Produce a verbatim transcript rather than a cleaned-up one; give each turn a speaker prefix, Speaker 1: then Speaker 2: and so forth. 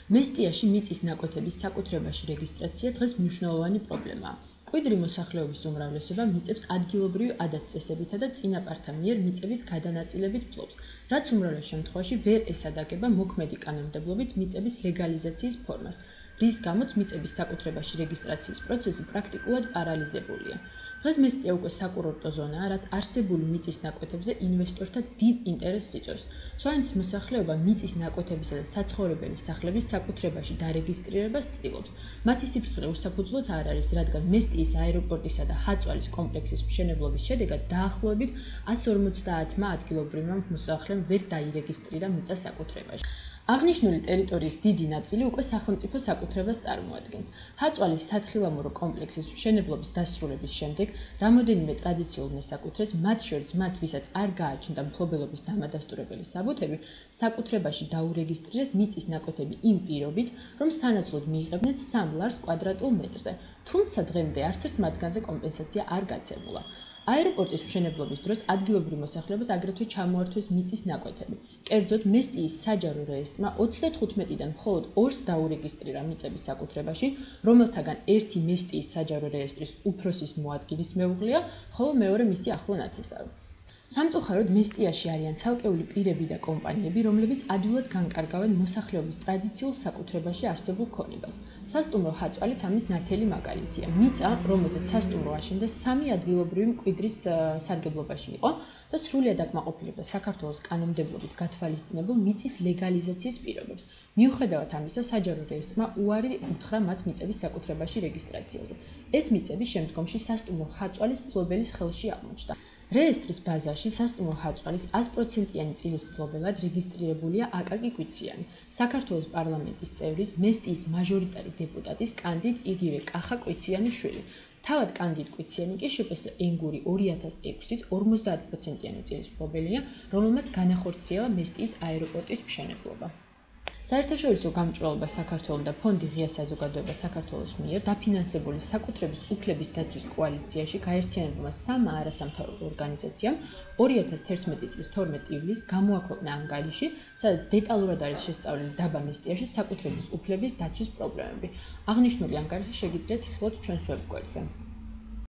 Speaker 1: მესტიაში მიწის ნაკვეთების საკუთრებაში რეგისტრაცია დღეს მნიშვნელოვანი პრობლემაა. კვიდრი მოსახლეობის უმრავლესობა მიწებს ადგილობრივი ადათ-წესებითა და წინაპართა მიერ მიწების გადანაწილებით ფლობს, რაც უმრავლეს შემთხვევაში ვერ ესადაგება მოქმედი კანონმდებლობით მიწების ლეგალიზაციის ფორმას, რის გამოც მიწების საკუთრებაში რეგისტრაციის პროცესი პრაქტიკულად პარალიზებულია. დღეს მესტია უკვე საკურორტო ზონაა, რაც არსებული მიწის ნაკვეთებზე ინვესტორთა დიდ ინტერესს იწვევს. სვანეთის მოსახლეობა მიწის ნაკვეთებისა და საცხოვრებელი სახლების საკუთრებაში დარეგისტრირებას ცდილობს. მათი სიფრთხილე უსაფუძვლოც არ არის, რადგან მესტიის აეროპორტისა და ჰაწვალის კომპლექსის მშენებლობის შედეგად დაახლოებით εκατს ორმოცდაათმა ადგილობრივმა მოსახლემ ვერ დაირეგისტრირა მიწა საკუთრებაში. აღნიშნული ტერიტორიის დიდი ნაწილი უკვე სახელმწიფო საკუთრებას წარმოადგენს. ჰაწვალის სათხილამურო კომპლექსის მშენებლობის დასრულების შემდეგ რამოდენიმე ტრადიციულ მესაკუთრეს, მათ შორის მათ, ვისაც არ გააჩნდა მფლობელობის დამადასტურებელი საბუთები, საკუთრებაში დაურეგისტრირეს მიწის ნაკვეთები იმ პირობით, რომ სანაცვლოდ მიიღებდნენ სამ ლარს კვადრატულ მეტრზე, თუმცა დღემდე არც ერთ მათგანზე კომპენსაცია არ გაცემულა. აეროპორტის მშენებლობის დროს ადგილობრივ მოსახლეობას აგრეთვე ჩამოართვეს მიწის ნაკვეთები. კერძოდ, მესტიის საჯარო რეესტრმა ოცდათხუთმეტიდან მხოლოდ ორს დაურეგისტრირა მიწების საკუთრებაში, რომელთაგან ერთი მესტიის საჯარო რეესტრის უფროსის მოადგილის მეუღლეა, ხოლო მეორე მისი ახლო ნათესავი. სამწუხაროდ მესტიაში არიან ცალკეული პირები და კომპანიები, რომლებიც ადვილად განკარგავენ მოსახლეობის ტრადიციულ საკუთრებაში არსებულ ქონებას. სასტუმრო ჰაწვალიც ამის ნათელი მაგალითია. მიწა, რომელზეც სასტუმრო აშენდა, სამი ადგილობრივი მკვიდრის სარგებლობაში იყო და სრულად აკმაყოფილებდა საქართველოს კანონმდებლობით გათვალისწინებულ მიწის ლეგალიზაციის პირობებს. მიუხედავად ამისა, საჯარო რეესტრმა უარი უთხრა მათ მიწების საკუთრებაში რეგისტრაციაზე. ეს მიწები შემდგომში სასტუმრო ჰაწვალის მფლობელის ხელში აღმოჩნდა. რეესტრის ბაზაში სასტუმრო ჰაწვალის ას პროცენტიანი წილის მფლობელად რეგისტრირებულია აკაკი კვიციანი, საქართველოს პარლამენტის წევრის, მესტიის მაჟორიტარი დეპუტატის კანდიდ იგივე კახა კვიციანის შვილი. თავად კანდიდ კვიციანი კი შპს ენგური ორი ათას ექვსის ორმოცდაათ პროცენტიანი წილის მფლობელია, რომელმაც განახორციელა მესტიის აეროპორტის მშენებლობა. საერთაშორისო გამჭვირვალობა საქართველოს და ფონდი ღია საზოგადოება საქართველოს მიერ დაფინანსებული საკუთრების უფლების დაცვის კოალიციაში გაერთიანებულმა სამმა არასამთავრობო ორგანიზაციამ ორი ათას თერთმეტი წლის თორმეტი ივლისს გამოაქვეყნა ანგარიში, სადაც დეტალურად არის შესწავლილი დაბა მესტიაში საკუთრების უფლების დაცვის პრობლემები. აღნიშნული ანგარიში შეგიძლიათ იხილოთ ჩვენს ვებგვერდზე.